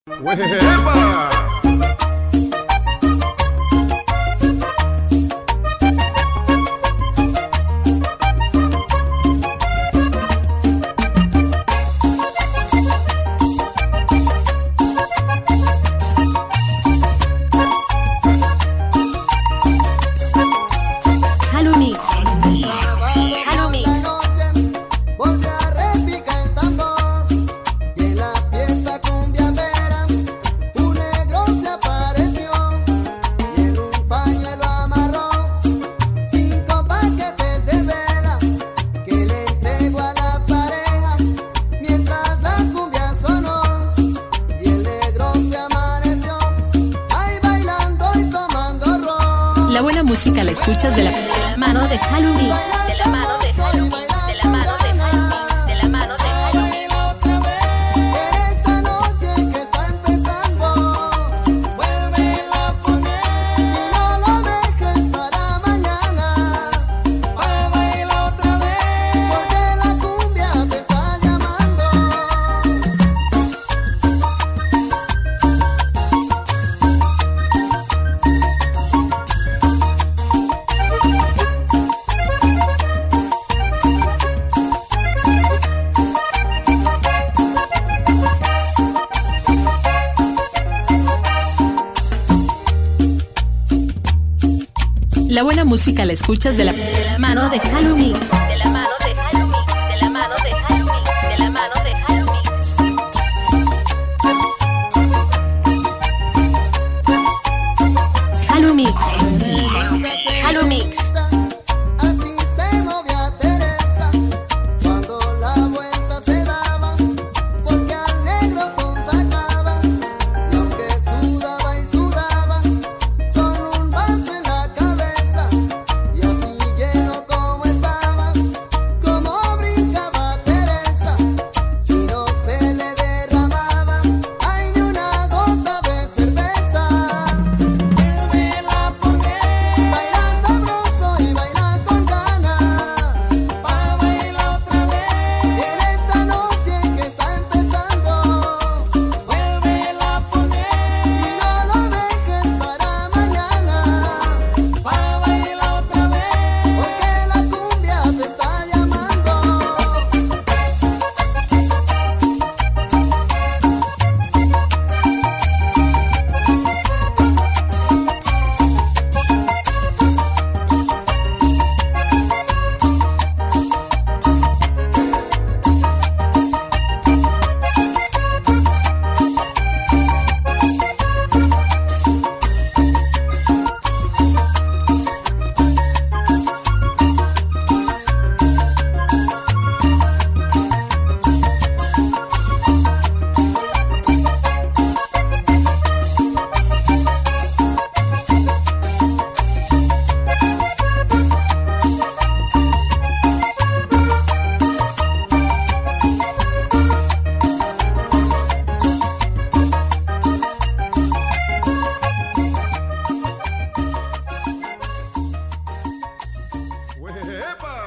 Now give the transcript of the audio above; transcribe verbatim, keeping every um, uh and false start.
¡Uepa! La buena música la escuchas de la, de la mano de Halu Mix. De la mano de Halu Mix. De la mano de Halu Mix. De la mano de Halu Mix. Esta noche que está empezando, vuélvela a poner y no lo dejes para mañana. Para bailar otra vez, porque la cumbia te está llamando. La buena música la escuchas de la, de la mano de Halu Mix. De la mano de Halu Mix. De la mano de Halu Mix. De la mano de Halu Mix. Halu Mix. Halu Mix. Así se movía Teresa cuando la vuelta se daba, porque al negro son sacaba, y aunque sudaba y sudaba, con un vaso en la cabeza, y así lleno como estaba, como brincaba Teresa, y no se le derramaba, ay, ni una gota de cerveza. Vuélvela a poner, baila sabroso y baila con ganas, para bailar otra vez, en esta noche que está empezando. Vuélvela a poner y no lo dejes para mañana, para bailar otra vez, porque la cumbia te está llamando. ¡Uepa!